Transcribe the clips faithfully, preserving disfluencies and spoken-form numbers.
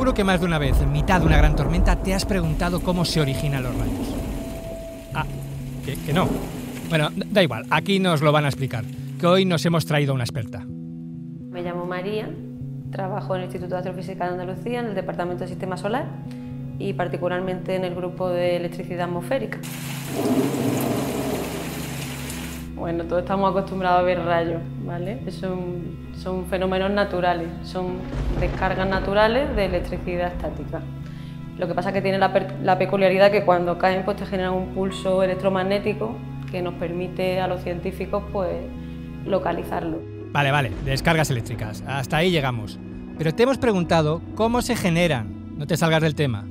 Seguro que más de una vez, en mitad de una gran tormenta, te has preguntado cómo se originan los rayos. Ah, que, que no. Bueno, da igual, aquí nos lo van a explicar, que hoy nos hemos traído a una experta. Me llamo María, trabajo en el Instituto de Astrofísica de Andalucía, en el Departamento de Sistema Solar y particularmente en el grupo de electricidad atmosférica. Bueno, todos estamos acostumbrados a ver rayos, ¿vale? Son, son fenómenos naturales, son descargas naturales de electricidad estática. Lo que pasa es que tiene la, la peculiaridad que cuando caen pues te generan un pulso electromagnético que nos permite a los científicos pues localizarlo. Vale, vale, descargas eléctricas, hasta ahí llegamos. Pero te hemos preguntado cómo se generan, no te salgas del tema.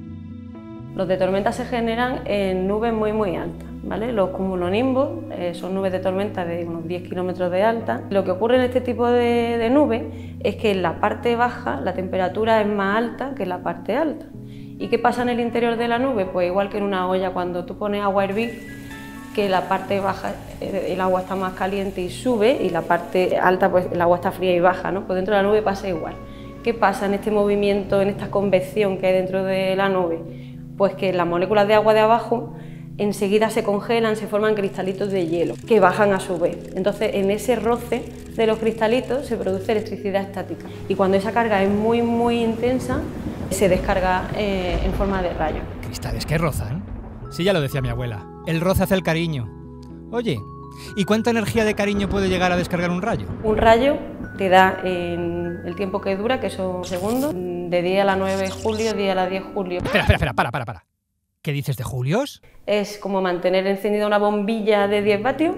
Los de tormenta se generan en nubes muy muy altas, ¿vale? Los cumulonimbos eh, son nubes de tormenta de unos diez kilómetros de alta. Lo que ocurre en este tipo de, de nubes es que en la parte baja la temperatura es más alta que en la parte alta. ¿Y qué pasa en el interior de la nube? Pues igual que en una olla, cuando tú pones agua a hervir, que la parte baja el agua está más caliente y sube, y la parte alta pues el agua está fría y baja, ¿no? Pues dentro de la nube pasa igual. ¿Qué pasa en este movimiento, en esta convección que hay dentro de la nube? Pues que las moléculas de agua de abajo enseguida se congelan, se forman cristalitos de hielo que bajan a su vez. Entonces en ese roce de los cristalitos se produce electricidad estática y cuando esa carga es muy muy intensa se descarga eh, en forma de rayo. ¿Cristales que rozan? Sí, ya lo decía mi abuela, el roce hace el cariño. Oye, ¿y cuánta energía de cariño puede llegar a descargar un rayo? Un rayo te da en el tiempo que dura, que son segundos, de día a la nueve de julio, día a la diez de julio. Espera, espera, espera, para, para, para. ¿Qué dices de julios? Es como mantener encendida una bombilla de diez vatios,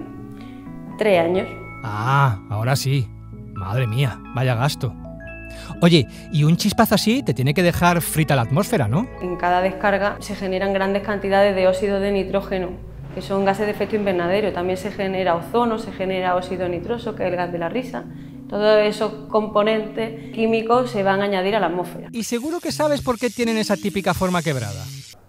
tres años. Ah, ahora sí. Madre mía, vaya gasto. Oye, y un chispazo así te tiene que dejar frita la atmósfera, ¿no? En cada descarga se generan grandes cantidades de óxido de nitrógeno, que son gases de efecto invernadero. También se genera ozono, se genera óxido nitroso, que es el gas de la risa. Todos esos componentes químicos se van a añadir a la atmósfera. ¿Y seguro que sabes por qué tienen esa típica forma quebrada?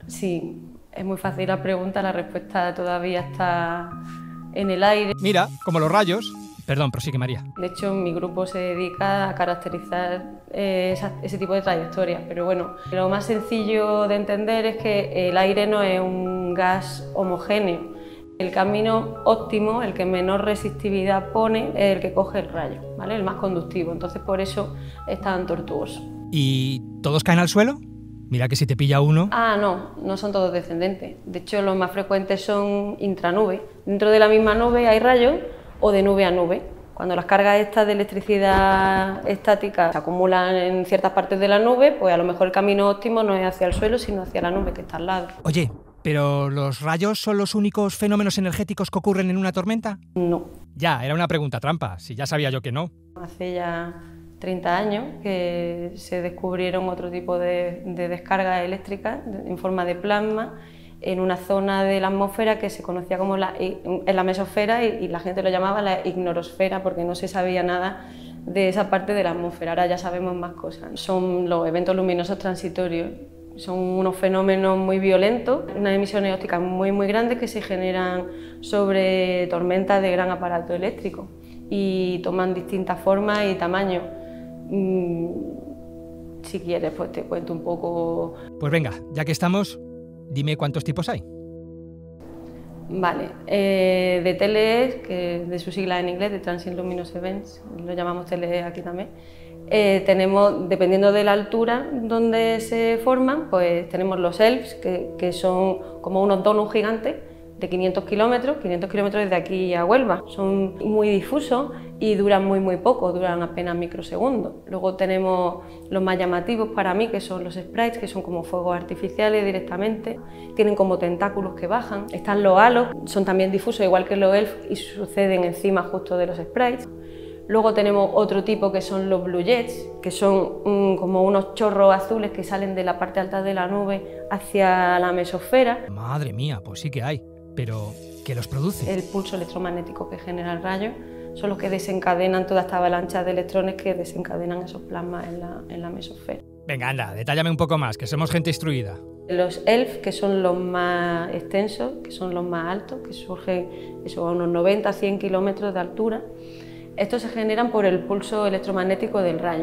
Sí, es muy fácil la pregunta, la respuesta todavía está en el aire. Mira, como los rayos. Perdón, prosigue, María. De hecho, mi grupo se dedica a caracterizar eh, esa, ese tipo de trayectorias, pero bueno, lo más sencillo de entender es que el aire no es un gas homogéneo. El camino óptimo, el que menor resistividad pone, es el que coge el rayo, ¿vale? El más conductivo, entonces por eso es tan tortuoso. ¿Y todos caen al suelo? Mira que si te pilla uno... Ah, no, no son todos descendentes. De hecho, los más frecuentes son intranube. Dentro de la misma nube hay rayos o de nube a nube. Cuando las cargas estas de electricidad estática se acumulan en ciertas partes de la nube, pues a lo mejor el camino óptimo no es hacia el suelo, sino hacia la nube que está al lado. Oye, ¿pero los rayos son los únicos fenómenos energéticos que ocurren en una tormenta? No. Ya, era una pregunta trampa, si ya sabía yo que no. Hace ya treinta años que se descubrieron otro tipo de, de descargas eléctricas en forma de plasma en una zona de la atmósfera que se conocía como la, en la mesosfera y, y la gente lo llamaba la ignorosfera porque no se sabía nada de esa parte de la atmósfera. Ahora ya sabemos más cosas. Son los eventos luminosos transitorios. Son unos fenómenos muy violentos, unas emisiones ópticas muy muy grandes que se generan sobre tormentas de gran aparato eléctrico y toman distintas formas y tamaños. Si quieres, pues te cuento un poco. Pues venga, ya que estamos, dime cuántos tipos hay. Vale, eh, de T L E, que de su sigla en inglés, de Transient Luminous Events, lo llamamos T L E aquí también, eh, tenemos, dependiendo de la altura donde se forman, pues tenemos los E L Fs, que, que son como unos donuts gigantes, de quinientos kilómetros, quinientos kilómetros desde aquí a Huelva. Son muy difusos y duran muy muy poco, duran apenas microsegundos. Luego tenemos los más llamativos para mí, que son los sprites, que son como fuegos artificiales directamente, tienen como tentáculos que bajan. Están los halos, son también difusos igual que los E L F y suceden encima justo de los sprites. Luego tenemos otro tipo que son los blue jets, que son um, como unos chorros azules que salen de la parte alta de la nube hacia la mesosfera. Madre mía, pues sí que hay. Pero, ¿qué los produce? El pulso electromagnético que genera el rayo son los que desencadenan toda esta avalancha de electrones que desencadenan esos plasmas en la, en la mesosfera. Venga, anda, detállame un poco más, que somos gente instruida. Los E L F, que son los más extensos, que son los más altos, que surgen eso, a unos noventa a cien kilómetros de altura, estos se generan por el pulso electromagnético del rayo.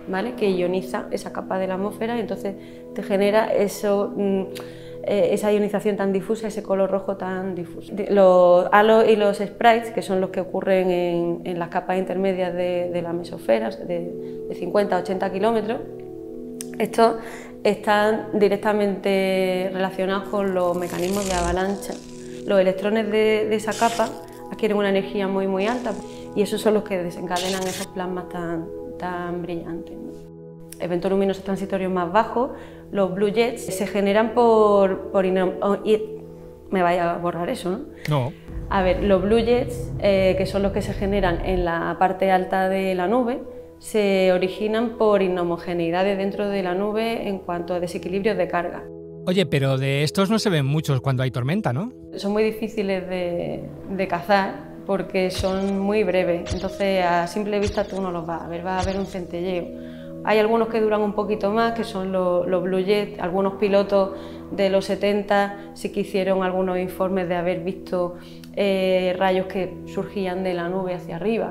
¿vale? Que ioniza esa capa de la atmósfera y entonces te genera eso, eh, esa ionización tan difusa, ese color rojo tan difuso. Los halos y los sprites, que son los que ocurren en, en las capas intermedias de, de la mesosfera, de, de cincuenta a ochenta kilómetros, estos están directamente relacionados con los mecanismos de avalancha. Los electrones de, de esa capa adquieren una energía muy muy alta y esos son los que desencadenan esos plasmas tan, tan brillantes, ¿no? Eventos luminosos transitorios más bajos, los blue jets, se generan por... por oh, y me vaya a borrar eso, ¿no? No. A ver, los blue jets, eh, que son los que se generan en la parte alta de la nube, se originan por inhomogeneidades dentro de la nube en cuanto a desequilibrios de carga. Oye, pero de estos no se ven muchos cuando hay tormenta, ¿no? Son muy difíciles de, de cazar porque son muy breves, entonces a simple vista tú no los vas a ver, vas a ver un centelleo. Hay algunos que duran un poquito más, que son los, los Blue Jet. Algunos pilotos de los setenta sí que hicieron algunos informes de haber visto eh, rayos que surgían de la nube hacia arriba,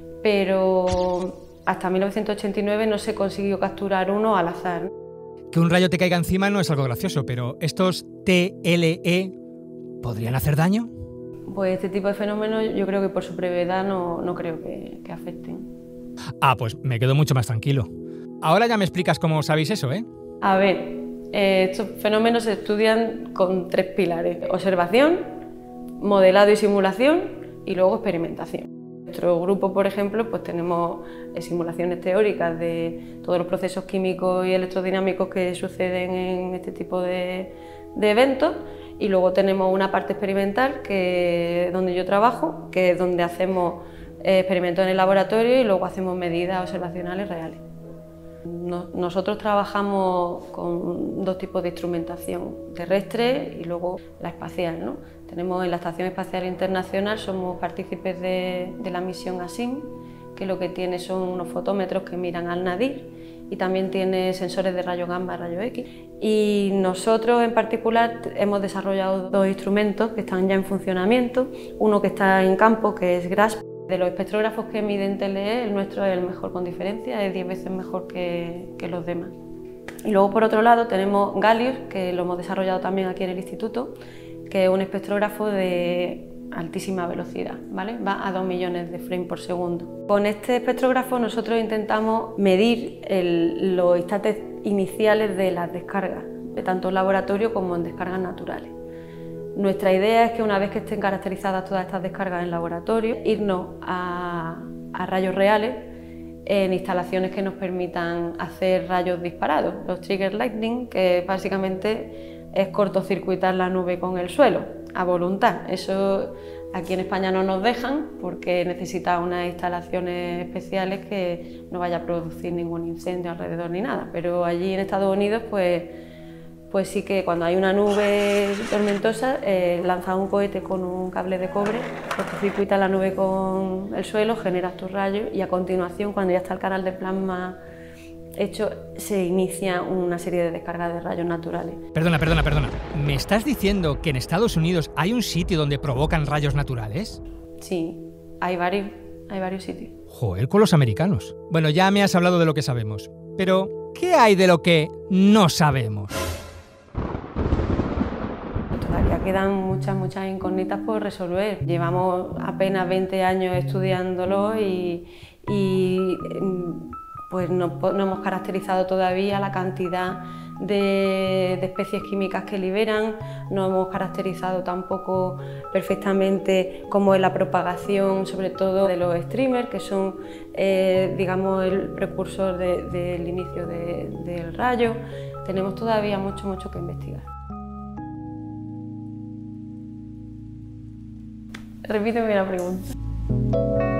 pero hasta mil novecientos ochenta y nueve no se consiguió capturar uno al azar. Que un rayo te caiga encima no es algo gracioso, pero estos T L E ¿podrían hacer daño? Pues este tipo de fenómenos yo creo que por su brevedad no, no creo que, que afecten. Ah, pues me quedo mucho más tranquilo. Ahora ya me explicas cómo sabéis eso, ¿eh? A ver, eh, estos fenómenos se estudian con tres pilares: observación, modelado y simulación, y luego experimentación. En nuestro grupo, por ejemplo, pues tenemos simulaciones teóricas de todos los procesos químicos y electrodinámicos que suceden en este tipo de, de eventos, y luego tenemos una parte experimental, que donde yo trabajo, que es donde hacemos eh, experimentos en el laboratorio y luego hacemos medidas observacionales reales. Nos, nosotros trabajamos con dos tipos de instrumentación, terrestre y luego la espacial, ¿no? Tenemos en la Estación Espacial Internacional, somos partícipes de, de la misión ASIM, que lo que tiene son unos fotómetros que miran al nadir, y también tiene sensores de rayo gamma, rayo X. Y nosotros en particular hemos desarrollado dos instrumentos que están ya en funcionamiento, uno que está en campo, que es GRASP. De los espectrógrafos que miden T L E, el nuestro es el mejor con diferencia, es diez veces mejor que, que los demás. Y luego por otro lado tenemos Galius, que lo hemos desarrollado también aquí en el instituto, que es un espectrógrafo de altísima velocidad, ¿vale? Va a dos millones de frames por segundo. Con este espectrógrafo nosotros intentamos medir el, los instantes iniciales de las descargas, de tanto en laboratorio como en descargas naturales. Nuestra idea es que una vez que estén caracterizadas todas estas descargas en laboratorio, irnos a, a rayos reales en instalaciones que nos permitan hacer rayos disparados, los trigger lightning, que básicamente es cortocircuitar la nube con el suelo, a voluntad. Eso aquí en España no nos dejan porque necesita unas instalaciones especiales que no vaya a producir ningún incendio alrededor ni nada, pero allí en Estados Unidos pues Pues sí que cuando hay una nube tormentosa, eh, lanzas un cohete con un cable de cobre, cortocircuitas la nube con el suelo, generas tus rayos y a continuación, cuando ya está el canal de plasma hecho, se inicia una serie de descargas de rayos naturales. Perdona, perdona, perdona. ¿Me estás diciendo que en Estados Unidos hay un sitio donde provocan rayos naturales? Sí, hay varios, hay varios sitios. Joder, con los americanos. Bueno, ya me has hablado de lo que sabemos, pero ¿qué hay de lo que no sabemos? Quedan muchas, muchas incógnitas por resolver. Llevamos apenas veinte años estudiándolo y, y pues no, no hemos caracterizado todavía la cantidad de, de especies químicas que liberan, no hemos caracterizado tampoco perfectamente cómo es la propagación, sobre todo de los streamers, que son eh, digamos, el precursor de, del inicio de, del rayo. Tenemos todavía mucho, mucho que investigar. Repíteme la pregunta.